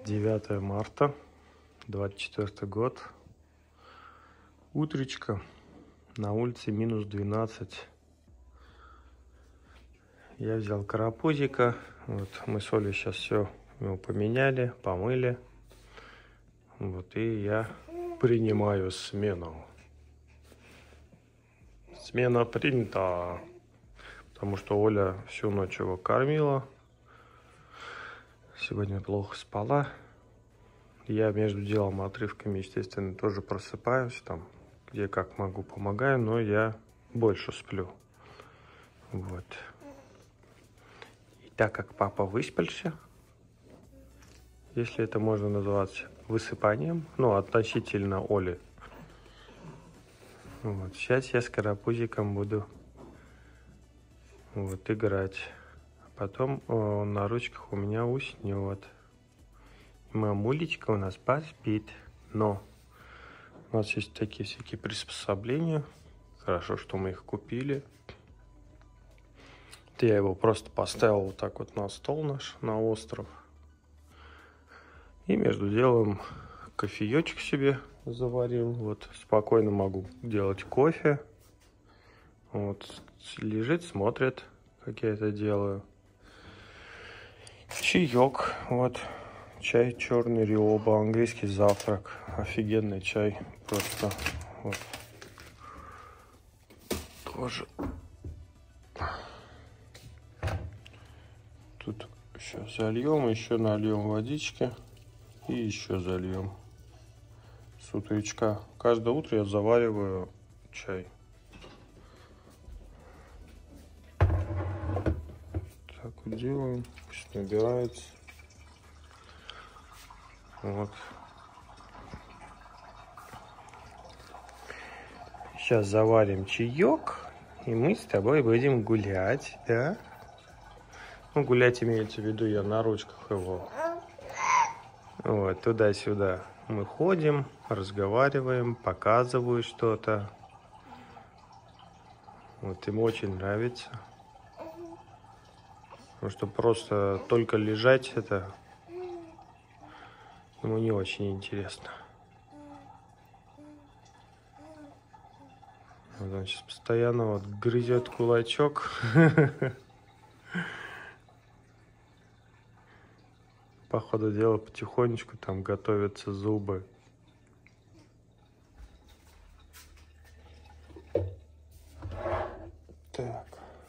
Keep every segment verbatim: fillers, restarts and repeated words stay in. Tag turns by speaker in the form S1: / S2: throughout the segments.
S1: девятое марта, двадцать четвёртый год. Утречко. На улице минус двенадцать. Я взял карапузика. Вот мы с Олей сейчас все его поменяли, помыли. Вот и я принимаю смену. Смена принята. Потому что Оля всю ночь его кормила. Сегодня плохо спала. Я между делом, отрывками, естественно, тоже просыпаюсь. Там, где как могу, помогаю, но я больше сплю. Вот. И так как папа выспался, если это можно назвать высыпанием, ну, относительно Оли. Вот. Сейчас я с карапузиком буду вот играть. Потом он на ручках у меня уснет. Мамулечка у нас поспит. Но у нас есть такие всякие приспособления. Хорошо, что мы их купили. Я его просто поставил вот так вот на стол наш, на остров. И между делом кофеечек себе заварил. Вот спокойно могу делать кофе. Вот лежит, смотрит, как я это делаю. Чаек, вот, чай черный Риоба, английский завтрак, офигенный чай, просто, вот, тоже, тут еще зальем, еще нальем водички и еще зальем с утречка. Каждое утро я завариваю чай. Так вот делаем, пусть набирается. Вот. Сейчас заварим чаек, и мы с тобой будем гулять, да? Ну, гулять имеется в виду, я на ручках его. Вот, туда-сюда мы ходим, разговариваем, показываю что-то. Вот, ему очень нравится. Потому что просто только лежать, это ему не очень интересно. Вот он сейчас постоянно вот грызет кулачок. По ходу дела потихонечку там готовятся зубы. Так.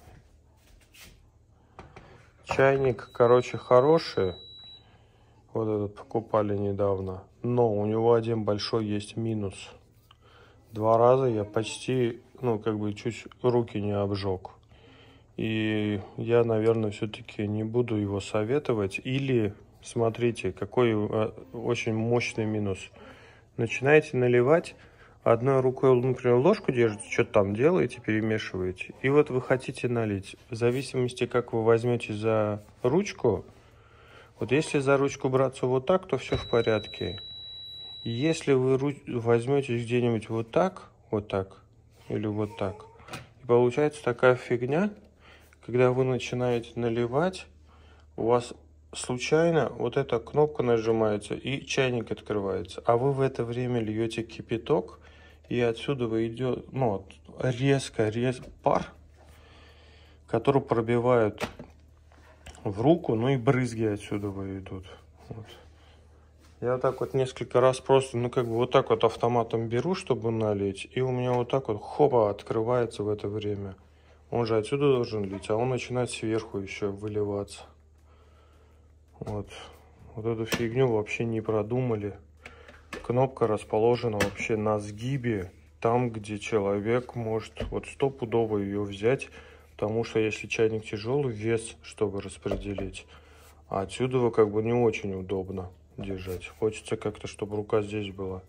S1: Чайник, короче, хороший. Вот этот покупали недавно. Но у него один большой есть минус. Два раза я почти, ну, как бы чуть руки не обжег. И я, наверное, все-таки не буду его советовать. Или, смотрите, какой очень мощный минус. Начинаете наливать, одной рукой, например, ложку держите, что-то там делаете, перемешиваете. И вот вы хотите налить. В зависимости, как вы возьмете за ручку. Вот если за ручку браться вот так, то все в порядке. Если вы возьмете где-нибудь вот так, вот так, или вот так, и получается такая фигня, когда вы начинаете наливать, у вас случайно вот эта кнопка нажимается, и чайник открывается. А вы в это время льете кипяток, и отсюда идет, ну, резко, резко пар, который пробивает в руку, ну и брызги отсюда идут. Вот. Я вот так вот несколько раз просто, ну как бы вот так вот автоматом беру, чтобы налить, и у меня вот так вот хопа открывается в это время. Он же отсюда должен лить, а он начинает сверху еще выливаться. Вот. Вот эту фигню вообще не продумали. Кнопка расположена вообще на сгибе, там, где человек может вот стопудово ее взять, потому что если чайник тяжелый, вес, чтобы распределить, а отсюда как бы не очень удобно держать. Хочется как-то, чтобы рука здесь была.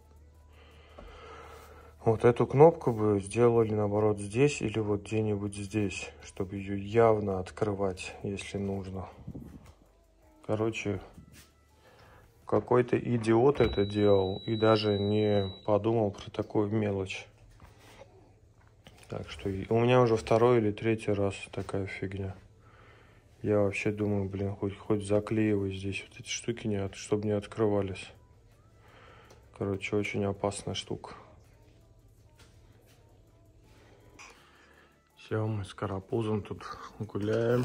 S1: Вот эту кнопку бы сделали, наоборот, здесь или вот где-нибудь здесь, чтобы ее явно открывать, если нужно. Короче, какой-то идиот это делал и даже не подумал про такую мелочь. Так что у меня уже второй или третий раз такая фигня. Я вообще думаю, блин, хоть, хоть заклеивай здесь вот эти штуки, не от, чтобы не открывались. Короче, очень опасная штука. Все, мы с карапузом тут гуляем.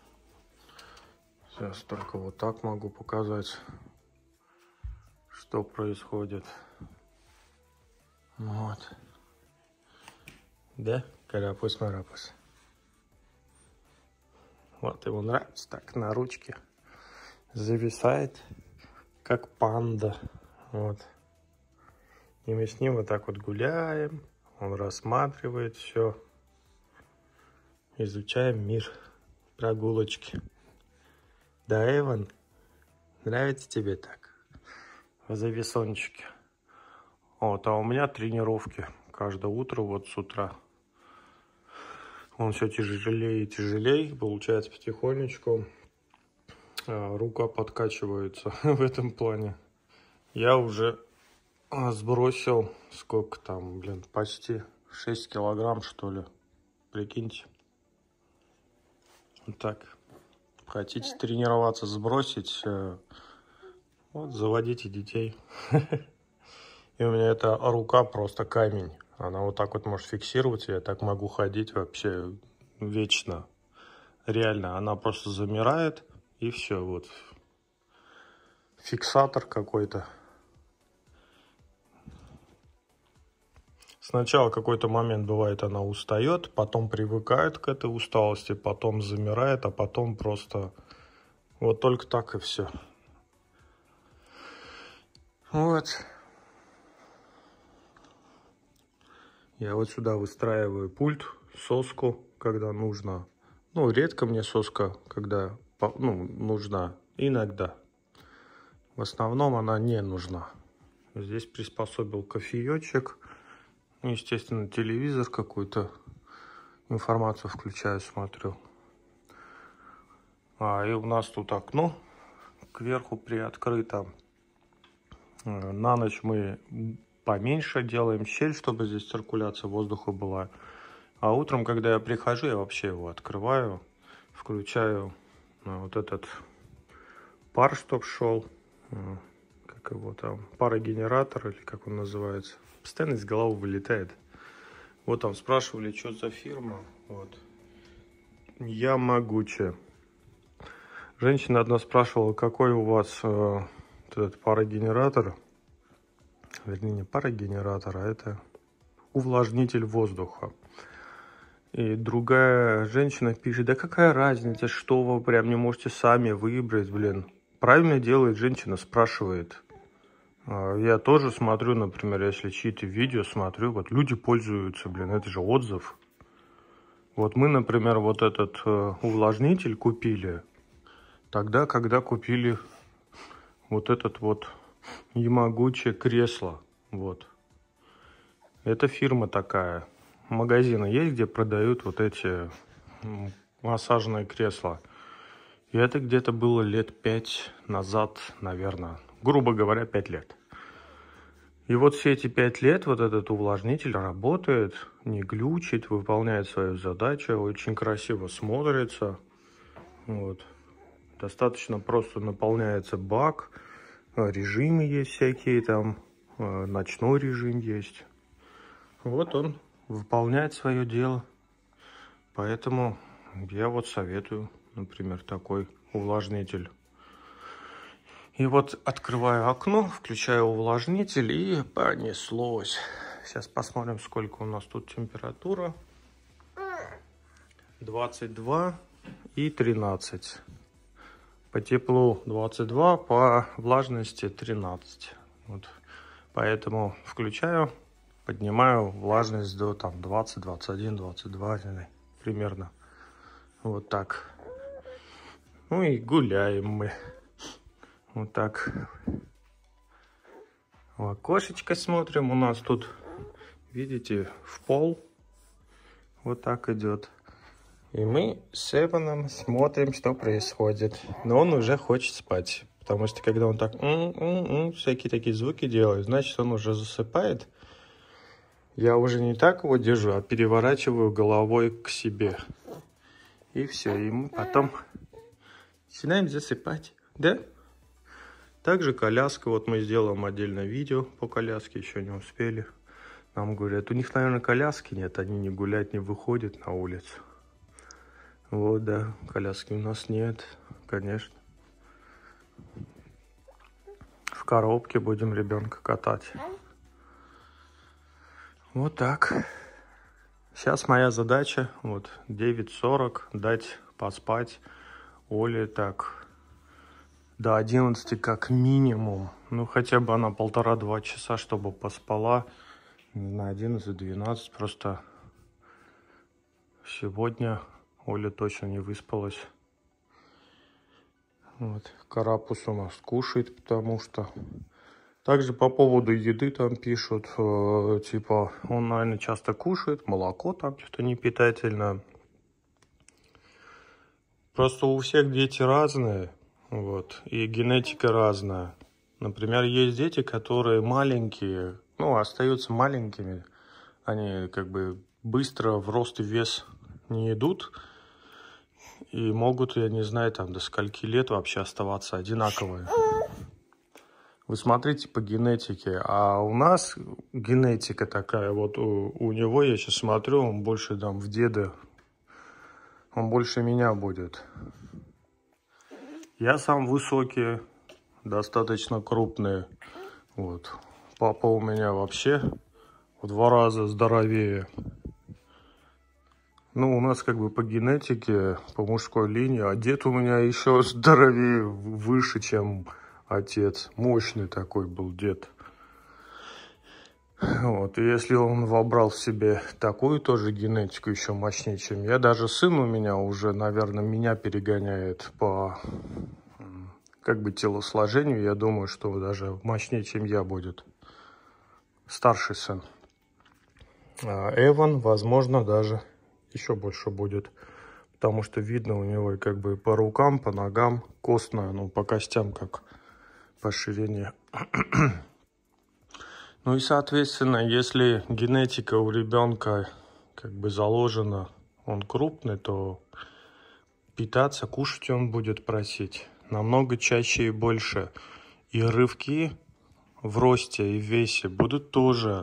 S1: Сейчас только вот так могу показать, что происходит. Вот. Да, карапуз-марапуз. Вот ему нравится так на ручке. Зависает, как панда. Вот. И мы с ним вот так вот гуляем. Он рассматривает все. Изучаем мир. Прогулочки. Да, Эван? Нравится тебе так? В зависончике. Вот, а у меня тренировки. Каждое утро, вот с утра. Он все тяжелее и тяжелее. Получается потихонечку. Рука подкачивается в этом плане. Я уже сбросил, сколько там, блин, почти шесть килограмм, что ли. Прикиньте. Вот так. Хотите тренироваться, сбросить, вот, заводите детей. И у меня эта рука просто камень. Она вот так вот может фиксировать, я так могу ходить вообще вечно. Реально, она просто замирает, и все, вот. Фиксатор какой-то. Сначала какой-то момент бывает, она устает, потом привыкает к этой усталости, потом замирает, а потом просто вот только так и все. Вот. Я вот сюда выстраиваю пульт, соску, когда нужно. Ну, редко мне соска, когда, ну, нужна. Иногда. В основном она не нужна. Здесь приспособил кофеечек. Ну, естественно, телевизор какую-то. Информацию включаю, смотрю. А, и у нас тут окно кверху приоткрыто. На ночь мы поменьше делаем щель, чтобы здесь циркуляция воздуха была. А утром, когда я прихожу, я вообще его открываю, включаю вот этот пар, чтоб шел, как его там, парогенератор, или как он называется. Постоянно из головы вылетает. Вот там спрашивали, что за фирма. Вот. Ямагучи. Женщина одна спрашивала, какой у вас э, этот парогенератор. Вернее, не парогенератор, а это увлажнитель воздуха. И другая женщина пишет, да какая разница, что вы прям не можете сами выбрать, блин. Правильно делает женщина, спрашивает. Я тоже смотрю, например, если чьи-то видео смотрю, вот люди пользуются, блин, это же отзыв. Вот мы, например, вот этот э, увлажнитель купили тогда, когда купили вот этот вот Ямагучи кресло. Вот. Это фирма такая. Магазины есть, где продают вот эти массажные кресла. И это где-то было лет пять назад, наверное. Грубо говоря, пять лет. И вот все эти пять лет вот этот увлажнитель работает, не глючит, выполняет свою задачу, очень красиво смотрится. Вот. Достаточно просто наполняется бак. Режимы есть всякие там. Ночной режим есть. Вот он выполняет свое дело. Поэтому я вот советую, например, такой увлажнитель. И вот открываю окно, включаю увлажнитель, и понеслось. Сейчас посмотрим, сколько у нас тут температура. двадцать два и тринадцать. По теплу двадцать два, по влажности тринадцать. Вот. Поэтому включаю, поднимаю влажность до там двадцать, двадцать один, двадцать два примерно. Вот так. Ну и гуляем мы. Вот так. В окошечко смотрим. У нас тут, видите, в пол. Вот так идет. И мы с Эваном смотрим, что происходит. Но он уже хочет спать. Потому что когда он так м-м-м, всякие такие звуки делает, значит, он уже засыпает. Я уже не так его держу, а переворачиваю головой к себе. И все. И мы потом Начинаем засыпать, да? Также коляска, вот мы сделаем отдельное видео по коляске, еще не успели. Нам говорят, у них, наверное, коляски нет, они не гулять, не выходят на улицу. Вот, да, коляски у нас нет, конечно. В коробке будем ребенка катать. Вот так. Сейчас моя задача, вот, девять сорок, дать поспать Оле так до одиннадцати как минимум. Ну, хотя бы она полтора-два часа, чтобы поспала. На одиннадцать-двенадцать просто сегодня Оля точно не выспалась. Вот. Карапуз у нас кушает, потому что... Также по поводу еды там пишут, э, типа, он, наверное, часто кушает, молоко там что-то не питательное. Просто у всех дети разные, вот, и генетика разная. Например, есть дети, которые маленькие, ну, остаются маленькими, они как бы быстро в рост и вес не идут, и могут, я не знаю, там до скольки лет вообще оставаться одинаковые. Вы смотрите по генетике, а у нас генетика такая, вот у, у него, я сейчас смотрю, он больше там в деда, он больше меня будет. Я сам высокий, достаточно крупный, вот. Папа у меня вообще в два раза здоровее. Ну, у нас как бы по генетике, по мужской линии, а дед у меня еще здоровее, выше, чем... Отец. Мощный такой был дед. Вот. И если он вобрал в себе такую тоже генетику, еще мощнее, чем я, даже сын у меня уже, наверное, меня перегоняет по как бы телосложению. Я думаю, что даже мощнее, чем я будет. Старший сын. А Эван, возможно, даже еще больше будет. Потому что видно у него как бы по рукам, по ногам, костная, ну, по костям как... по ширине. Ну и, соответственно, если генетика у ребенка как бы заложена, он крупный, то питаться, кушать он будет просить намного чаще и больше. И рывки в росте и в весе будут тоже.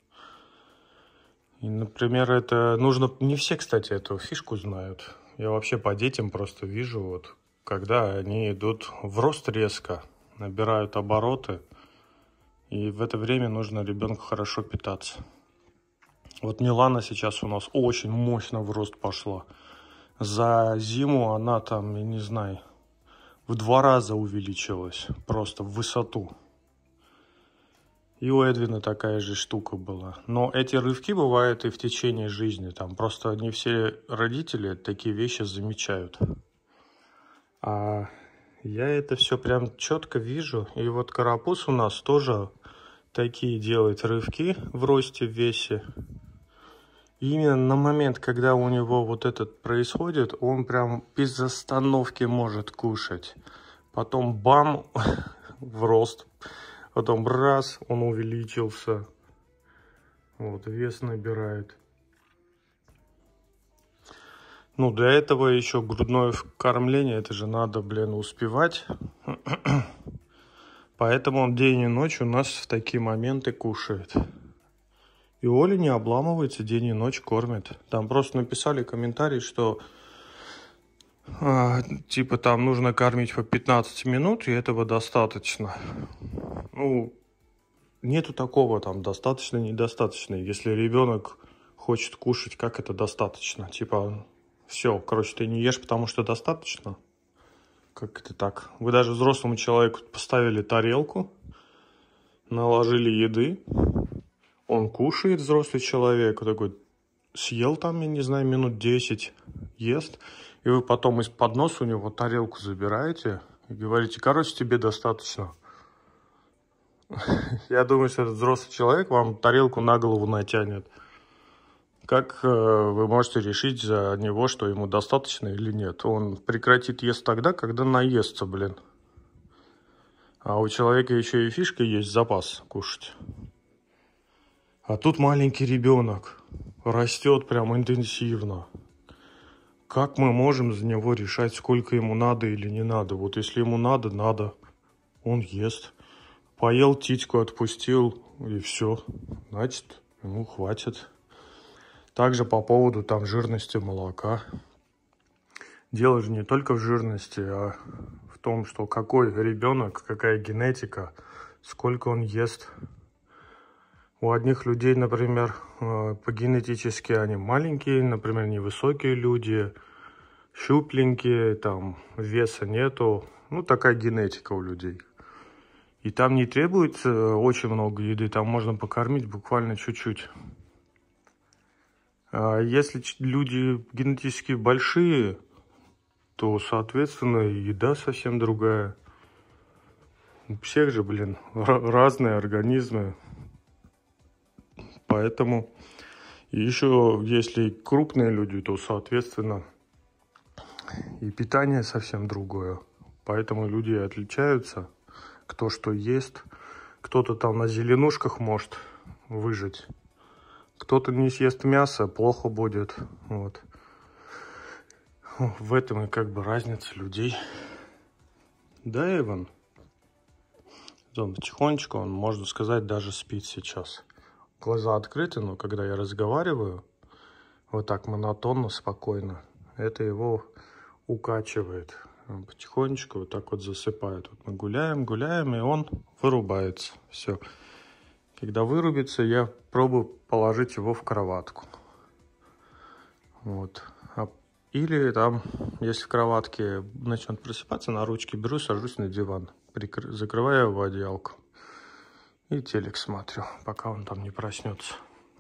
S1: И, например, это нужно... Не все, кстати, эту фишку знают. Я вообще по детям просто вижу, вот, когда они идут в рост резко, набирают обороты, и в это время нужно ребенку хорошо питаться. Вот Милана сейчас у нас очень мощно в рост пошла. За зиму она там, я не знаю, в два раза увеличилась, просто в высоту. И у Эдвина такая же штука была. Но эти рывки бывают и в течение жизни. Там просто не все родители такие вещи замечают. А я это все прям четко вижу. И вот Карапуз у нас тоже такие делает рывки в росте, в весе. И именно на момент, когда у него вот этот происходит, он прям без остановки может кушать. Потом бам, в рост. Потом раз, он увеличился. Вот, вес набирает. Ну, для этого еще грудное кормление, это же надо, блин, успевать. Поэтому он день и ночь у нас в такие моменты кушает. И Оля не обламывается, день и ночь кормит. Там просто написали комментарий, что а, типа там нужно кормить по пятнадцать минут, и этого достаточно. Ну, нету такого там достаточно, недостаточно. Если ребенок хочет кушать, как это достаточно? Типа, все, короче, ты не ешь, потому что достаточно. Как это так? Вы даже взрослому человеку поставили тарелку, наложили еды, он кушает, взрослый человек, такой съел там, я не знаю, минут десять, ест, и вы потом из-под носа у него тарелку забираете и говорите, короче, тебе достаточно. Я думаю, что этот взрослый человек вам тарелку на голову натянет. Как э, вы можете решить за него, что ему достаточно или нет? Он прекратит есть тогда, когда наестся, блин. А у человека еще и фишка есть, запас кушать. А тут маленький ребенок растет прям интенсивно. как мы можем за него решать, сколько ему надо или не надо? Вот если ему надо, надо. Он ест. Поел, титьку отпустил, и все. Значит, ему хватит. Также по поводу там жирности молока. Дело же не только в жирности, а в том, что какой ребенок, какая генетика, сколько он ест. У одних людей, например, по генетически они маленькие, например, невысокие люди, щупленькие, там веса нету. Ну, такая генетика у людей. И там не требуется очень много еды, там можно покормить буквально чуть-чуть. А если люди генетически большие, то, соответственно, еда совсем другая. У всех же, блин, разные организмы. Поэтому и еще, если крупные люди, то, соответственно, и питание совсем другое. Поэтому люди отличаются, кто что ест. Кто-то там на зеленушках может выжить. Кто-то не съест мясо, плохо будет. Вот. В этом и как бы разница людей. Да, Иван? Он потихонечку, он, можно сказать, даже спит сейчас. Глаза открыты, но когда я разговариваю, вот так монотонно, спокойно, это его укачивает. Он потихонечку вот так вот засыпает. Вот мы гуляем, гуляем, и он вырубается. Все. Когда вырубится, я пробую положить его в кроватку. Вот. Или там, если в кроватке начнет просыпаться, на ручки беру, сажусь на диван, прикры... закрываю его одеялком и телек смотрю, пока он там не проснется.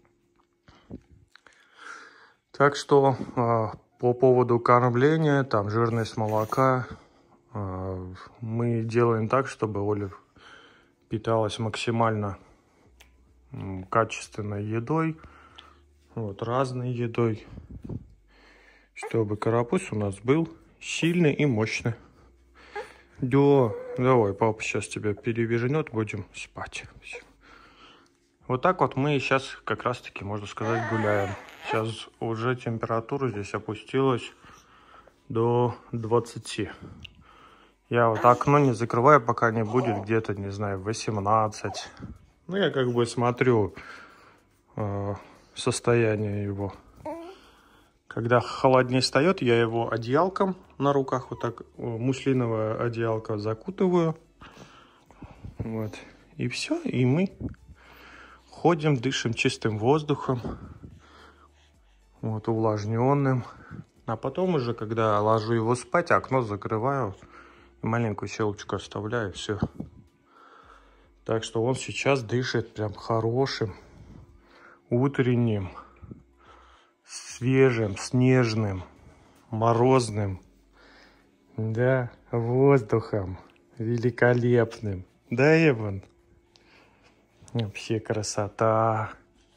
S1: Так что э, по поводу кормления, там жирность молока, э, мы делаем так, чтобы Оля питалась максимально э, качественной едой, вот, разной едой. Чтобы карапуз у нас был сильный и мощный. Да, давай, папа сейчас тебя перевернет, будем спать. Все. Вот так вот мы сейчас как раз таки, можно сказать, гуляем. Сейчас уже температура здесь опустилась до двадцати. Я вот окно не закрываю, пока не будет где-то, не знаю, восемнадцать. Ну, я как бы смотрю э, состояние его. Когда холоднее встает, я его одеялком на руках, вот так, муслиновое одеялко закутываю. Вот. И все, и мы ходим, дышим чистым воздухом, вот, увлажненным. А потом уже, когда ложу его спать, окно закрываю, маленькую щелочку оставляю, все. Так что он сейчас дышит прям хорошим, утренним, свежим, снежным, морозным, да, воздухом великолепным. Да, Иван? Вообще красота.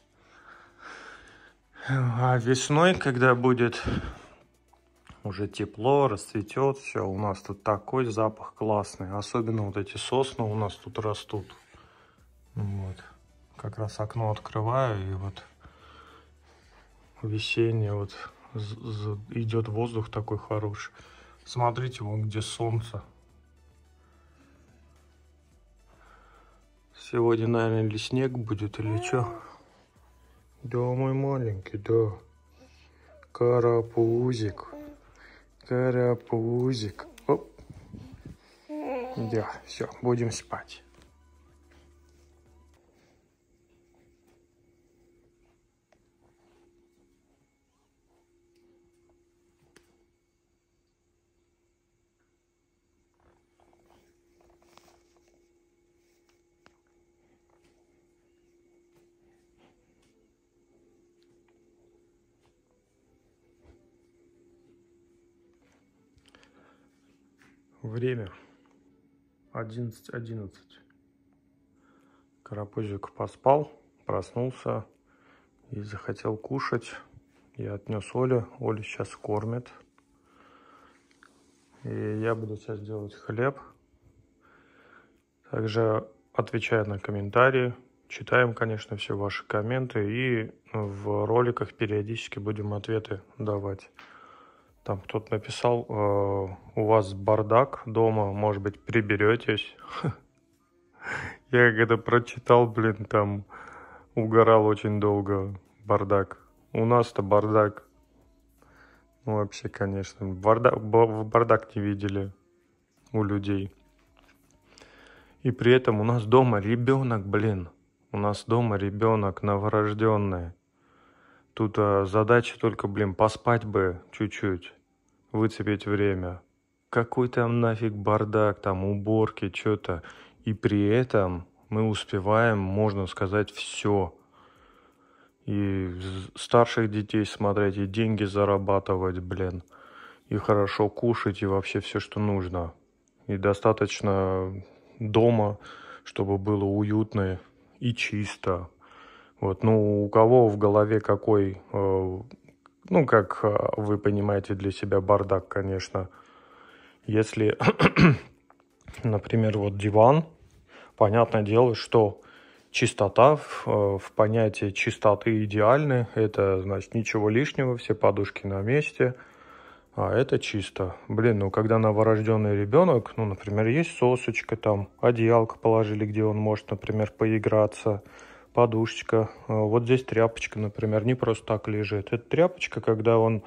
S1: А весной, когда будет уже тепло, расцветет все, у нас тут такой запах классный. Особенно вот эти сосны у нас тут растут. Вот. Как раз окно открываю, и вот весенний вот идет воздух такой хороший. Смотрите, вон где солнце. Сегодня, наверное, или снег будет, или что? Да, мой маленький, да. Карапузик. Карапузик. Оп. Да, все, будем спать. Время одиннадцать одиннадцать. Карапузик поспал, проснулся и захотел кушать. Я отнес Оле. Оля сейчас кормит. И я буду сейчас делать хлеб. Также отвечаю на комментарии. Читаем, конечно, все ваши комменты. И в роликах периодически будем ответы давать. Там кто-то написал, э, у вас бардак дома, может быть, приберетесь. Я когда прочитал, блин, там угорал очень долго. Бардак. У нас-то бардак. Ну, вообще, конечно. Бардак, бардак не видели у людей. И при этом у нас дома ребенок, блин. У нас дома ребенок новорожденный. Тут а, задача только, блин, поспать бы чуть-чуть. Выцепить время. Какой там нафиг бардак, там уборки, что-то. И при этом мы успеваем, можно сказать, все. И старших детей смотреть, и деньги зарабатывать, блин. И хорошо кушать, и вообще все, что нужно. И достаточно дома, чтобы было уютно и чисто. Вот, ну, у кого в голове какой, э, ну, как э, вы понимаете для себя бардак, конечно. Если, например, вот диван, понятное дело, что чистота в, э, в понятии чистоты идеальны. Это, значит, ничего лишнего, все подушки на месте. А это чисто. Блин, ну когда новорожденный ребенок, ну, например, есть сосочка там, одеялко положили, где он может, например, поиграться, подушечка. Вот здесь тряпочка, например, не просто так лежит. Это тряпочка, когда он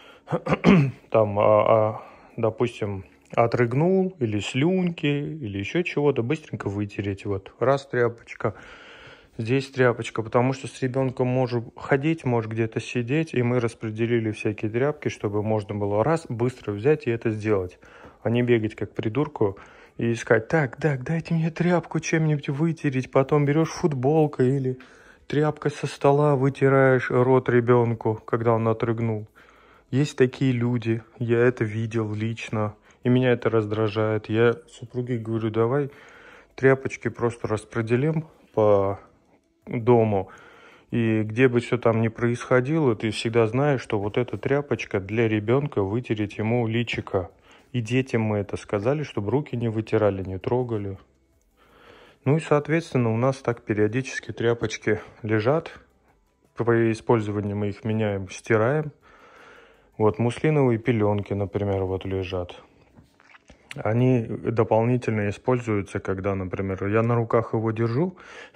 S1: там, а, а, допустим, отрыгнул или слюнки, или еще чего-то, быстренько вытереть. Вот, раз тряпочка. Здесь тряпочка, потому что с ребенком может ходить, может где-то сидеть, и мы распределили всякие тряпки, чтобы можно было раз, быстро взять и это сделать, а не бегать как придурку и искать, так, так, дайте мне тряпку чем-нибудь вытереть, потом берешь футболкой или тряпкой со стола вытираешь рот ребенку, когда он отрыгнул. Есть такие люди, я это видел лично, и меня это раздражает. Я супруге говорю, давай тряпочки просто распределим по дому, и где бы все там ни происходило, ты всегда знаешь, что вот эта тряпочка для ребенка вытереть ему личико. И детям мы это сказали, чтобы руки не вытирали, не трогали. Ну и, соответственно, у нас так периодически тряпочки лежат. При использовании мы их меняем, стираем. Вот муслиновые пеленки, например, вот лежат. Они дополнительно используются, когда, например, я на руках его держу,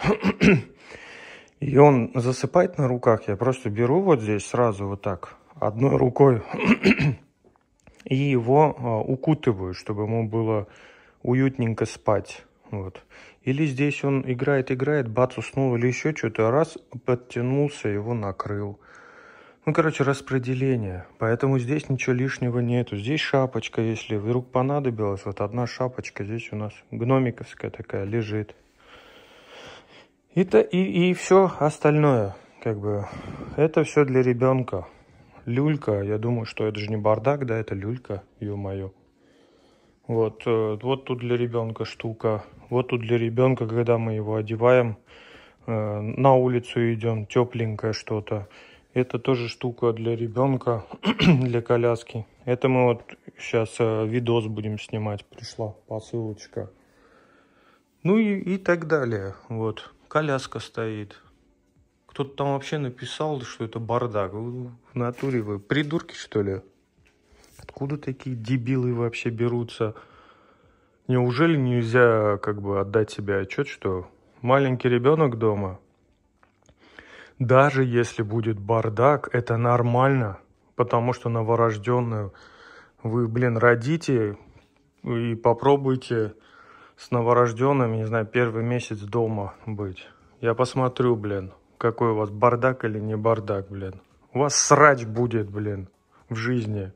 S1: и он засыпает на руках. Я просто беру вот здесь сразу вот так, одной рукой, и его а, укутываю, чтобы ему было уютненько спать. Вот. Или здесь он играет, играет, бац, уснул или еще что-то, раз, подтянулся, его накрыл. Ну, короче, распределение. Поэтому здесь ничего лишнего нету. Здесь шапочка, если вдруг понадобилось, вот одна шапочка здесь у нас гномиковская такая лежит. И, и, и все остальное, как бы, это все для ребенка. Люлька, я думаю, что это же не бардак, да, это люлька, ё-моё. Вот, вот тут для ребенка штука. Вот тут для ребенка, когда мы его одеваем, на улицу идем, тепленькое что-то. Это тоже штука для ребенка, для коляски. Это мы вот сейчас видос будем снимать, пришла посылочка. Ну и, и так далее, вот. Коляска стоит. Кто-то там вообще написал, что это бардак. В натуре вы придурки, что ли? Откуда такие дебилы вообще берутся? Неужели нельзя как бы отдать себе отчет, что маленький ребенок дома, даже если будет бардак, это нормально, потому что новорожденную вы, блин, родите и попробуйте с новорожденным, не знаю, первый месяц дома быть. Я посмотрю, блин, какой у вас бардак или не бардак, блин. У вас срач будет, блин, в жизни.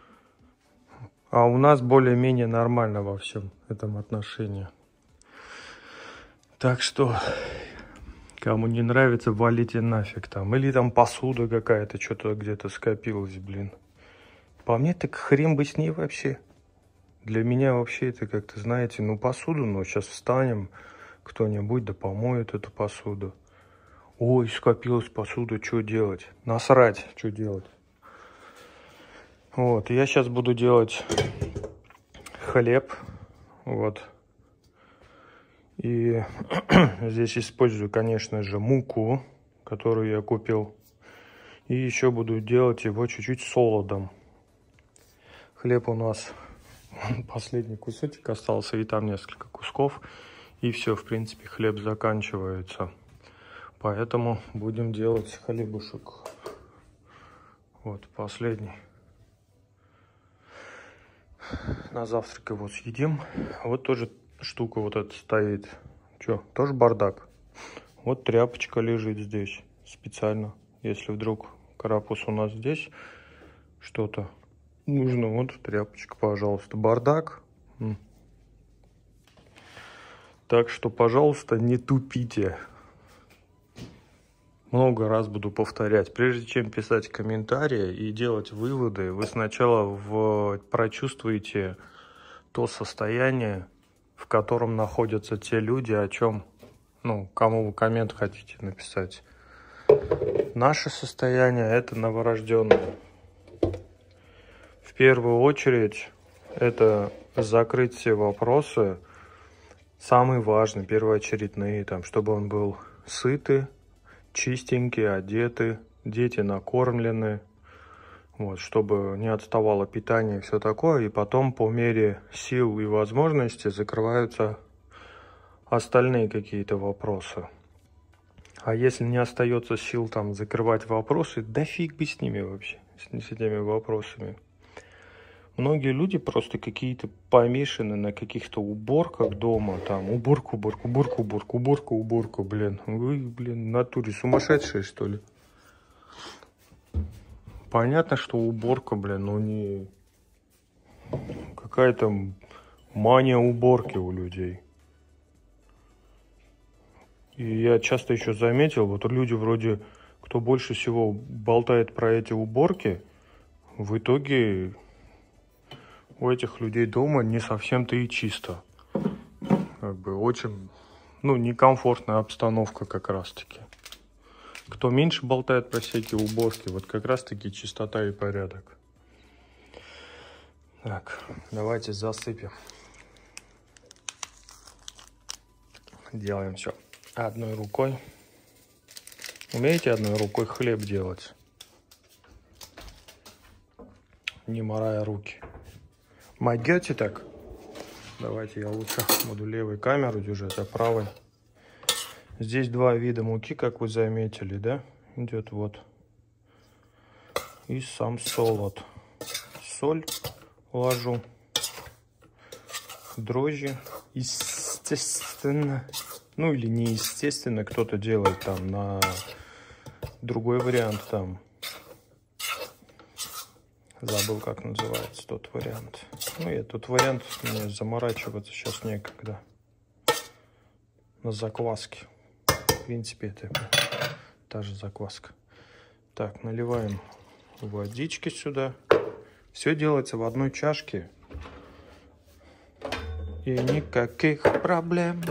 S1: А у нас более-менее нормально во всем этом отношении. Так что, кому не нравится, валите нафиг там. Или там посуда какая-то, что-то где-то скопилось, блин. По мне так хрен бы с ней вообще. Для меня вообще это как-то, знаете, ну посуду, ну сейчас встанем, кто-нибудь да помоет эту посуду. Ой, скопилась посуда, что делать? Насрать, что делать? Вот, я сейчас буду делать хлеб, вот. И здесь использую, конечно же, муку, которую я купил. И еще буду делать его чуть-чуть солодом. Хлеб у нас последний кусочек остался, и там несколько кусков. И все, в принципе, хлеб заканчивается. Поэтому будем делать хлебушек. Вот, последний. На завтрак его съедим. Вот тоже штука вот эта стоит. Че, тоже бардак. Вот тряпочка лежит здесь специально. Если вдруг карапуз у нас здесь что-то нужно, вот тряпочка, пожалуйста. Бардак. Так что, пожалуйста, не тупите. Много раз буду повторять. Прежде чем писать комментарии и делать выводы, вы сначала в... прочувствуете то состояние, в котором находятся те люди, о чем, ну, кому вы коммент хотите написать. Наше состояние – это новорожденное. В первую очередь, это закрыть все вопросы, самые важные, первоочередные, там, чтобы он был сытый, чистенькие, одеты, дети накормлены, вот, чтобы не отставало питание и все такое. И потом по мере сил и возможностей закрываются остальные какие-то вопросы. А если не остается сил там закрывать вопросы, да фиг бы с ними вообще, с, с этими вопросами. Многие люди просто какие-то помешаны на каких-то уборках дома, там, уборку, уборку, уборку, уборку, уборку, уборку, блин. Вы, блин, в натуре сумасшедшие, что ли? Понятно, что уборка, блин, ну не... Какая-то мания уборки у людей. И я часто еще заметил, вот люди вроде, кто больше всего болтает про эти уборки, в итоге... У этих людей дома не совсем-то и чисто. Как бы очень, ну, некомфортная обстановка как раз-таки. Кто меньше болтает про всякие уборки, вот как раз-таки чистота и порядок. Так, давайте засыпем. Делаем все одной рукой. Умеете одной рукой хлеб делать? Не морая руки. Могете так? Давайте я лучше буду левой камеру держать, а правой. Здесь два вида муки, как вы заметили, да? Идет вот. И сам солод. Соль ложу. Дрожжи. Естественно. Ну или неестественно, кто-то делает там на другой вариант там. Забыл, как называется тот вариант. Ну, и тот вариант, мне заморачиваться сейчас некогда. На закваске. В принципе, это та же закваска. Так, наливаем водички сюда. Все делается в одной чашке. И никаких проблем.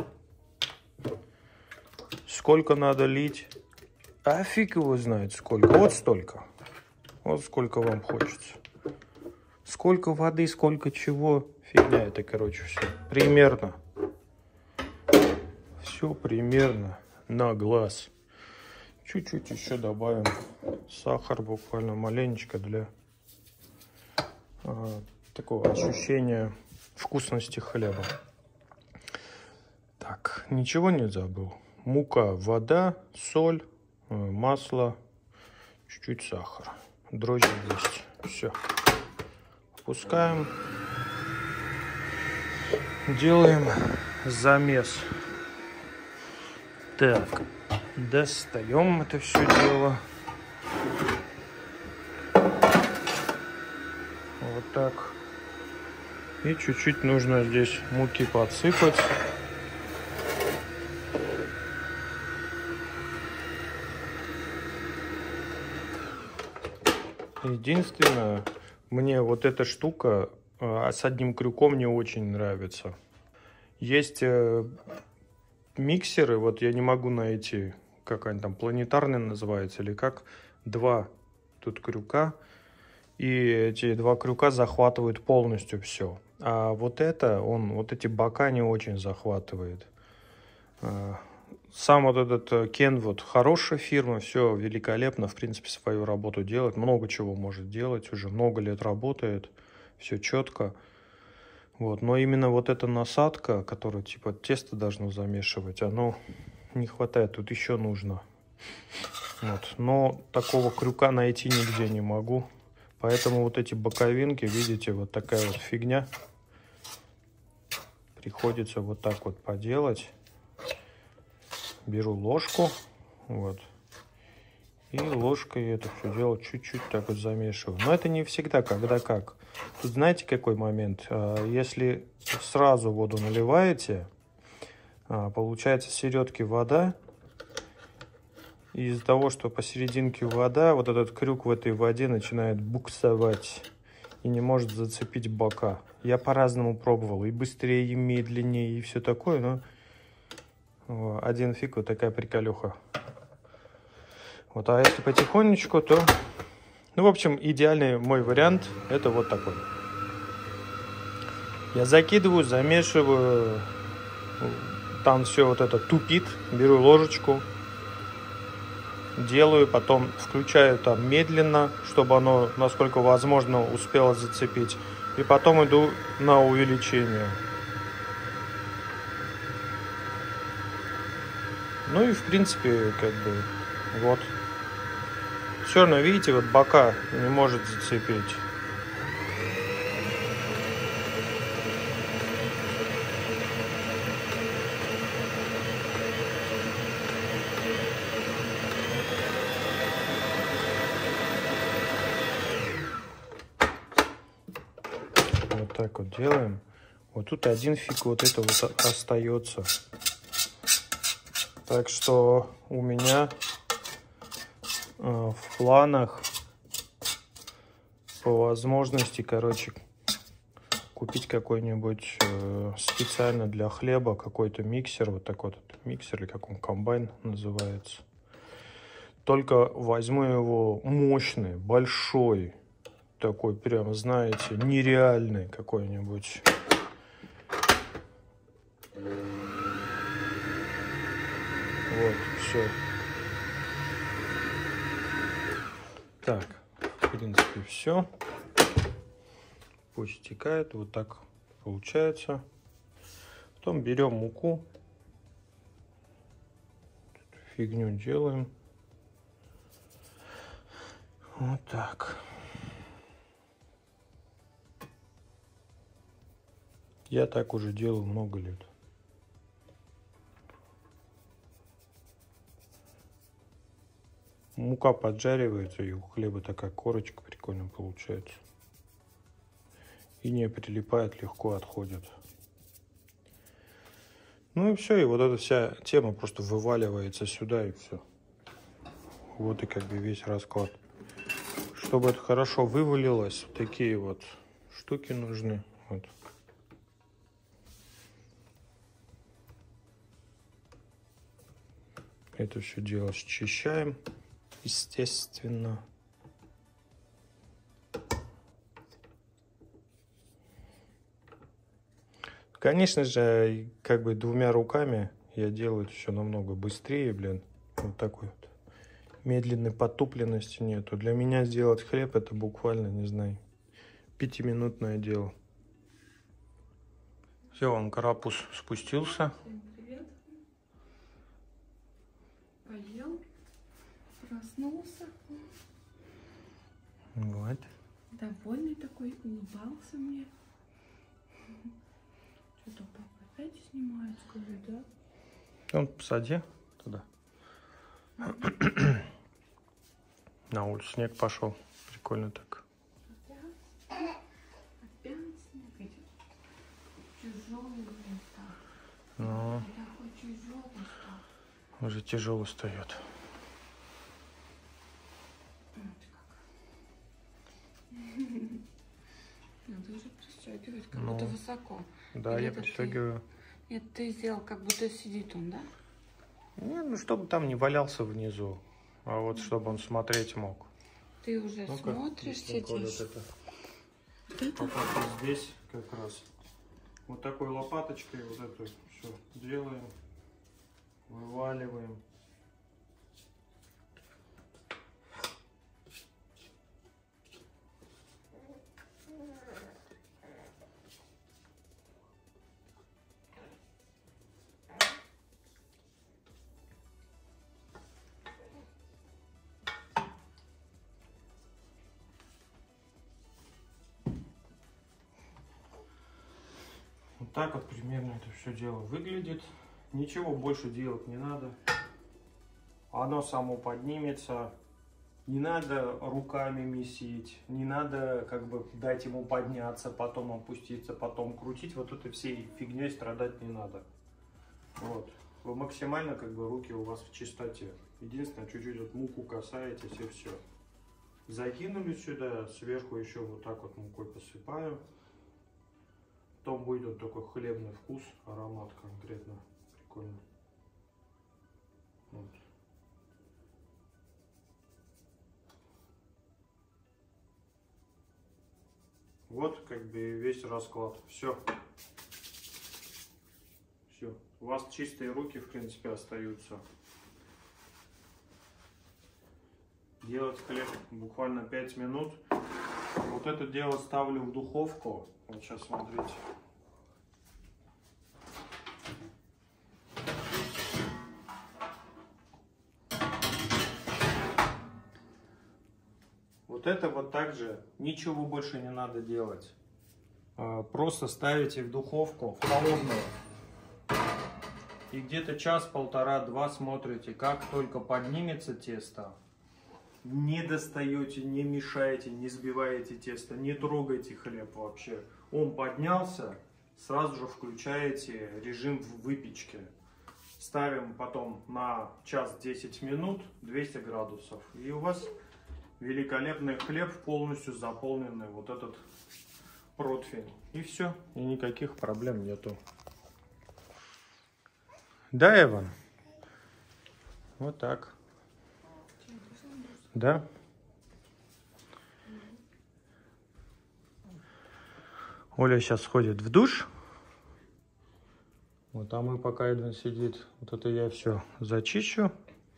S1: Сколько надо лить? А фиг его знает сколько. Вот столько. Вот сколько вам хочется. Сколько воды, сколько чего. Фигня это, короче, все. Примерно. Все примерно на глаз. Чуть-чуть еще добавим сахар, буквально маленечко, для а, такого ощущения вкусности хлеба. Так, ничего не забыл. Мука, вода, соль, масло, чуть-чуть сахара. Дрожжи есть. Все. Опускаем. Делаем замес. Так. Достаем это все дело. Вот так. И чуть-чуть нужно здесь муки подсыпать. Единственное, мне вот эта штука э, с одним крюком не очень нравится. Есть э, миксеры, вот я не могу найти, как они там, планетарные называются, или как, два тут крюка, и эти два крюка захватывают полностью все. А вот это, он, вот эти бока не очень захватывает. Сам вот этот Kenwood хорошая фирма, все великолепно, в принципе, свою работу делает, много чего может делать, уже много лет работает, все четко. Вот. Но именно вот эта насадка, которая типа тесто должно замешивать, оно не хватает, тут еще нужно. Вот. Но такого крюка найти нигде не могу. Поэтому вот эти боковинки, видите, вот такая вот фигня. Приходится вот так вот поделать. Беру ложку, вот. И ложкой это все дело чуть-чуть так вот замешиваю. Но это не всегда, когда как. Тут знаете какой момент? Если сразу воду наливаете, получается середки вода. И из-за того, что посерединке вода, вот этот крюк в этой воде начинает буксовать и не может зацепить бока. Я по-разному пробовал, и быстрее, и медленнее, и все такое, но один фиг, вот такая приколюха. Вот, а если потихонечку, то... Ну, в общем, идеальный мой вариант это вот такой. Я закидываю, замешиваю, там все вот это тупит, беру ложечку. Делаю, потом включаю там медленно, чтобы оно, насколько возможно, успело зацепить. И потом иду на увеличение. Ну и в принципе, как бы, вот. Все равно, видите, вот бока не может зацепить. Вот так вот делаем. Вот тут один фиг вот это вот остается. Так что у меня э, в планах по возможности, короче, купить какой-нибудь э, специально для хлеба какой-то миксер. Вот такой вот миксер, или как он, комбайн называется. Только возьму его мощный, большой. Такой прям, знаете, нереальный какой-нибудь. Вот, все. Так, в принципе, все. Пусть стекает, вот так получается. Потом берем муку. Фигню делаем. Вот так. Я так уже делал много лет. Мука поджаривается, и у хлеба такая корочка прикольно получается. И не прилипает, легко отходит. Ну и все, и вот эта вся тема просто вываливается сюда, и все. Вот и как бы весь расклад. Чтобы это хорошо вывалилось, такие вот штуки нужны. Вот. Это все дело счищаем, естественно. Конечно же, как бы двумя руками я делаю это все намного быстрее, блин. Вот такой вот медленной потупленности нету. Для меня сделать хлеб это буквально, не знаю, пятиминутное дело. Все, он карапуз спустился.
S2: Поел, проснулся.
S1: Вот.
S2: Довольный такой, улыбался мне. Что-то папа опять снимает, скажи, да?
S1: Он посади туда. На улицу снег пошел. Прикольно так.
S2: Опять, опять снег идет. Тяжелый стал.
S1: Ну,
S2: Такой тяжелый стал.
S1: уже тяжело встает.
S2: Надо уже пристегивать, как
S1: Ну,
S2: будто высоко.
S1: Да,
S2: Или
S1: я
S2: это
S1: пристегиваю.
S2: Ты, это ты сделал, как будто сидит он, да?
S1: Не, ну чтобы там не валялся внизу, а вот чтобы он смотреть мог.
S2: Ты уже
S1: Ну-ка,
S2: смотришь,
S1: быстренько вот
S2: сидишь.
S1: это.
S2: Вот это?
S1: Вот это здесь как раз. Вот такой лопаточкой вот это все делаем, вываливаем. так вот примерно это все дело выглядит. Ничего больше делать не надо. Оно само поднимется. Не надо руками месить. Не надо как бы дать ему подняться, потом опуститься, потом крутить. Вот этой всей фигней страдать не надо. Вот. Вы максимально как бы руки у вас в чистоте. Единственное, чуть-чуть вот муку касаетесь и все. Закинули сюда, сверху еще вот так вот мукой посыпаю. Потом будет вот такой хлебный вкус, аромат конкретно. Прикольно. Вот. Вот как бы весь расклад. Все. Все. У вас чистые руки, в принципе, остаются. Делать хлеб буквально пять минут. Вот это дело ставлю в духовку. Вот сейчас смотрите. Вот это вот также ничего больше не надо делать. Просто ставите в духовку, в холодную. И где-то час-полтора-два смотрите, как только поднимется тесто. Не достаете, не мешаете, не сбиваете тесто, не трогайте хлеб вообще. Он поднялся, сразу же включаете режим в выпечке. Ставим потом на час-десять минут, двести градусов. И у вас великолепный хлеб, полностью заполненный вот этот противень. И все, и никаких проблем нету. Да, Иван? Вот так. Да? Оля сейчас сходит в душ. Вот, а мы пока Эдвин сидит, вот это я все зачищу.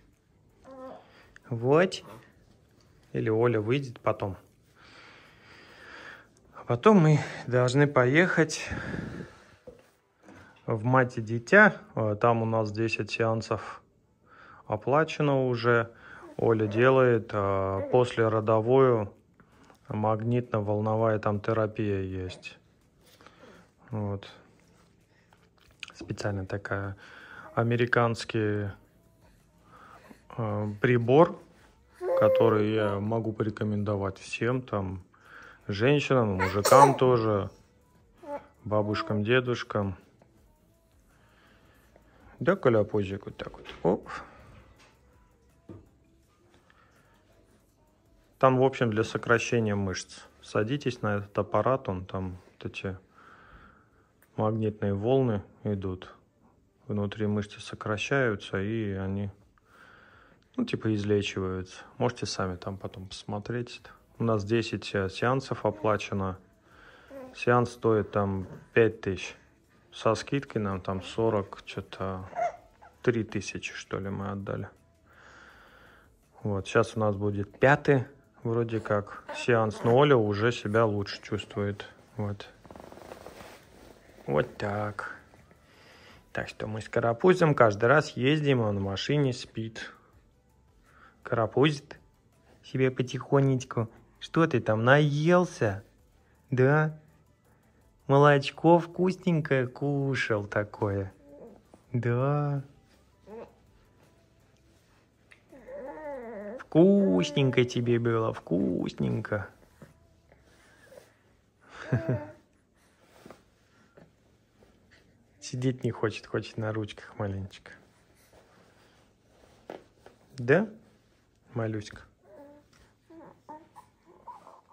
S1: Вот. Или Оля выйдет потом. А потом мы должны поехать в мать и дитя. Там у нас десять сеансов оплачено уже. Оля делает а, послеродовую магнитно-волновая там терапия есть. Вот. Специально такая американский э, прибор, который я могу порекомендовать всем, там, женщинам, мужикам тоже, бабушкам, дедушкам. Да, колопузик вот так вот. Оп. Там, в общем, для сокращения мышц. Садитесь на этот аппарат, он там вот эти магнитные волны идут. Внутри мышцы сокращаются, и они, ну, типа, излечиваются. Можете сами там потом посмотреть. У нас десять сеансов оплачено. Сеанс стоит там пять тысяч. Со скидкой нам там сорок, что-то три тысячи, что ли, мы отдали. Вот, сейчас у нас будет пятый. Вроде как сеанс, но Оля уже себя лучше чувствует. Вот. Вот так. Так что мы с Карапузом каждый раз ездим, он в машине спит. Карапузит себе потихонечку. Что ты там, наелся? Да? Молочко вкусненькое кушал такое. Да. Вкусненько тебе было, вкусненько. Сидеть не хочет, хочет на ручках маленечко. Да, малюська?